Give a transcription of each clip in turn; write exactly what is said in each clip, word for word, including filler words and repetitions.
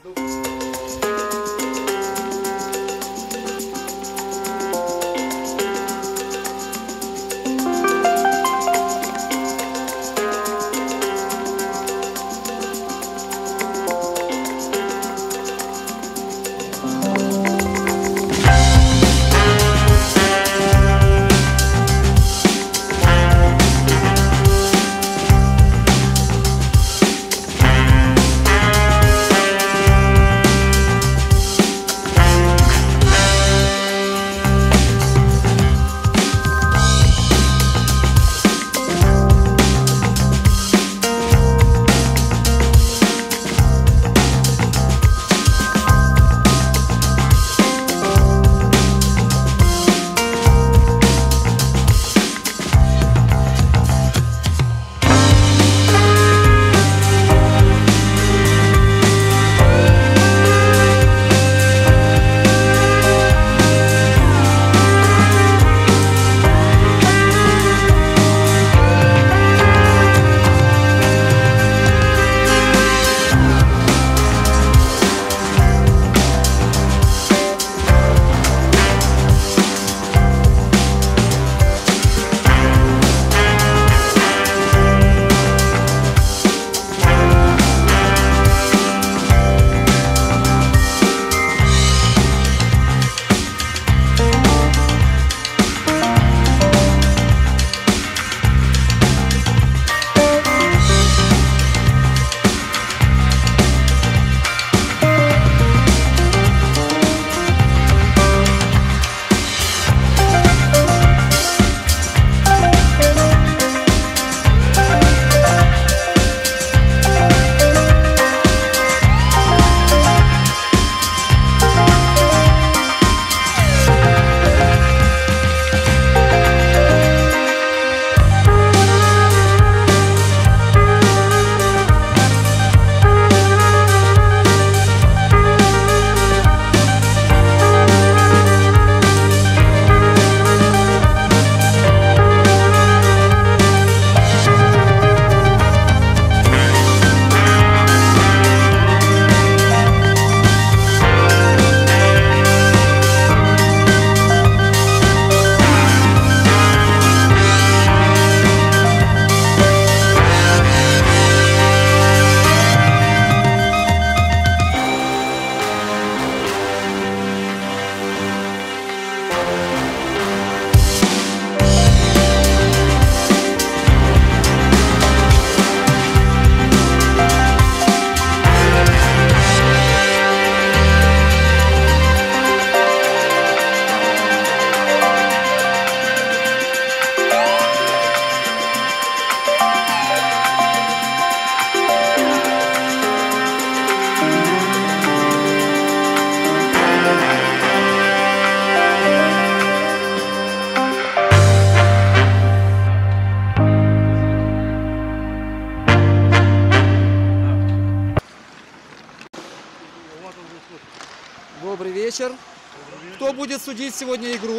Добрый вечер. Кто будет судить сегодня игру?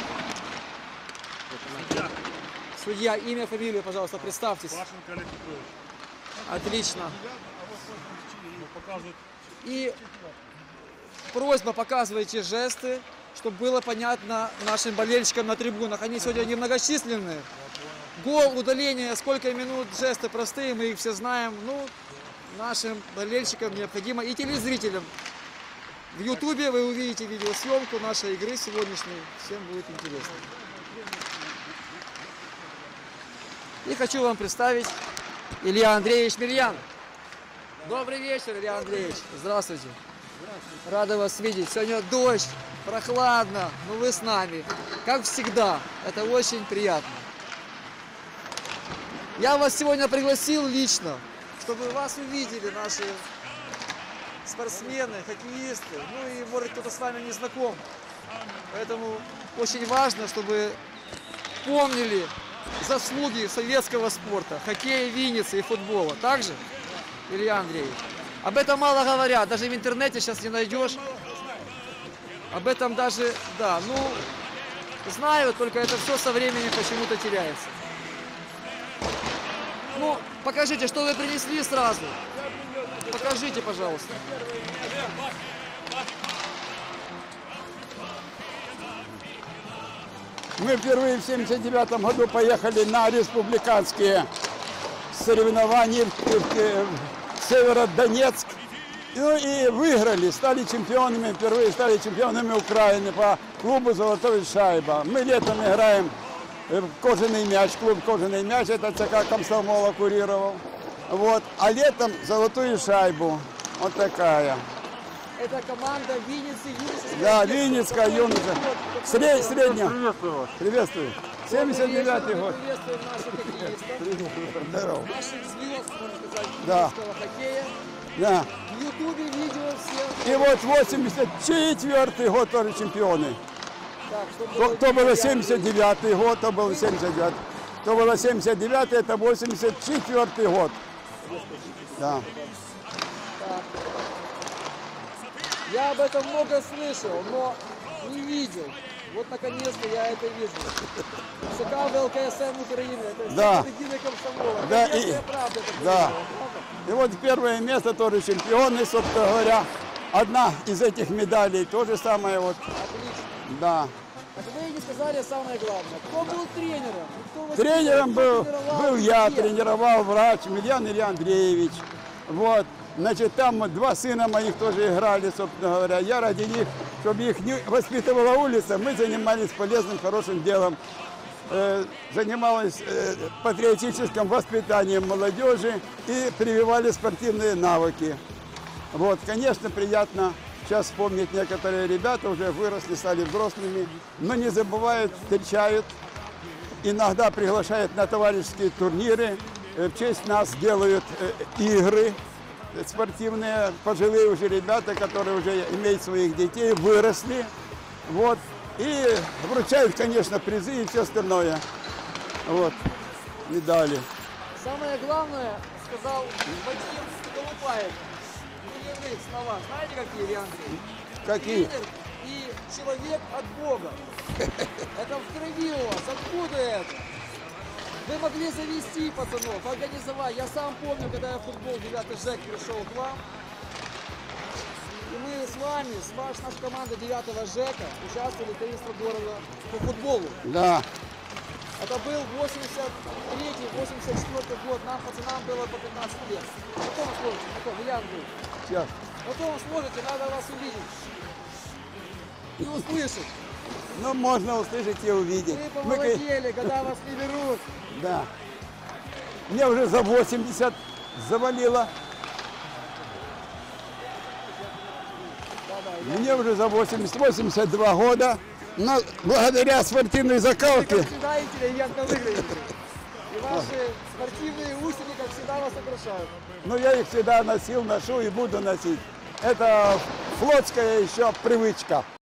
Судья. Судья, имя, фамилию, пожалуйста, представьтесь. Пашенко Олег Петрович. Отлично. Показывают. И просьба, показывайте жесты, чтобы было понятно нашим болельщикам на трибунах. Они сегодня немногочисленные. Гол, удаление, сколько минут, жесты простые, мы их все знаем. Ну, нашим болельщикам необходимо, и телезрителям. В Ютубе вы увидите видеосъемку нашей игры сегодняшней. Всем будет интересно. И хочу вам представить Илья Андреевич Мирьян. Добрый вечер, Илья Андреевич. Здравствуйте. Здравствуйте. Рада вас видеть. Сегодня дождь, прохладно, но вы с нами. Как всегда. Это очень приятно. Я вас сегодня пригласил лично, чтобы вас увидели наши спортсмены, хоккеисты. Ну и может кто-то с вами не знаком. Поэтому очень важно, чтобы помнили заслуги советского спорта, хоккея, Винницы и футбола. Также, Илья Андреевич, об этом мало говорят, даже в интернете сейчас не найдешь. Об этом даже, да, ну, знают, только это все со временем почему-то теряется. Ну, покажите, что вы принесли сразу. Покажите, пожалуйста. Мы впервые в семьдесят девятом году поехали на республиканские соревнования в, в, в Северодонецк. Ну и выиграли, стали чемпионами, впервые стали чемпионами Украины по клубу «Золотая шайба». Мы летом играем в кожаный мяч, клуб «Кожаный мяч», это ЦК комсомола курировал. Вот. А летом «Золотую шайбу». Вот такая. Это команда Винницы, Юниса. Да, Винницкая, Юниса. Сред, средняя. Приветствую вас. Приветствую. семьдесят девятый год. Приветствуем наших хоккеистов. Здорово. Наших звезд, можно сказать, Да. финского хоккея. Да. В Ютубе видео все. И вот восемьдесят четвёртый год тоже чемпионы. Так, что То, было то было девятый. семьдесят девятый год, то был семьдесят девятый. То было семьдесят девятый, это восемьдесят четвёртый год. Да. Так. Я об этом много слышал, но не видел. Вот наконец-то я это вижу. ЦК ВЛКСМ Украины. Это Да. единый комсомола. Да, Конечно, и- я правда это да. понимаю, правда? И вот первое место тоже чемпионы, собственно говоря. Одна из этих медалей, то же самое вот. Отлично. Да. А вы не сказали самое главное. Кто был тренером? Кто вас Тренером кто был, тренировал, был я, где? тренировал врач Емельян Илья Андреевич. Вот. Значит, там вот два сына моих тоже играли, собственно говоря. Я ради них, чтобы их не воспитывала улица, мы занимались полезным, хорошим делом. Э, занималась э, патриотическим воспитанием молодежи и прививали спортивные навыки. Вот, конечно, приятно сейчас вспомнить, некоторые ребята уже выросли, стали взрослыми, но не забывают, встречают, иногда приглашают на товарищеские турниры, э, в честь нас делают э, игры спортивные, пожилые уже ребята, которые уже имеют своих детей, выросли, вот, и вручают, конечно, призы и все остальное, вот, медали. Самое главное, сказал Вадим Голубаев. Тренерные слова. Знаете, какие, Илья Андреевич? Какие? Тренер и человек от Бога. Это в крови у вас. Откуда это? Вы могли завести пацанов, организовать. Я сам помню, когда я в футбол девятый ЖЭК пришел к вам. И мы с вами, с вашей нашей командой девятого ЖЭКа участвовали в триста города по футболу. Да, Это был восемьдесят третий восемьдесят четвёртый год, нам, пацанам, было по пятнадцать лет. Потом сможете, потом, Илья Андреевич, сейчас. потом сможете, надо вас увидеть и услышать. Ну, можно услышать и увидеть. Вы Мы, ка- помолодели, когда вас не берут. да. Мне уже за восемьдесят завалило. Мне уже за восемьдесят, восемьдесят два года. Но благодаря спортивной Вы, закалке, как всегда, интеллигентно выглядите. И ваши спортивные усики, как всегда, вас украшают. ну, я их всегда носил, ношу и буду носить. Это флотская еще привычка.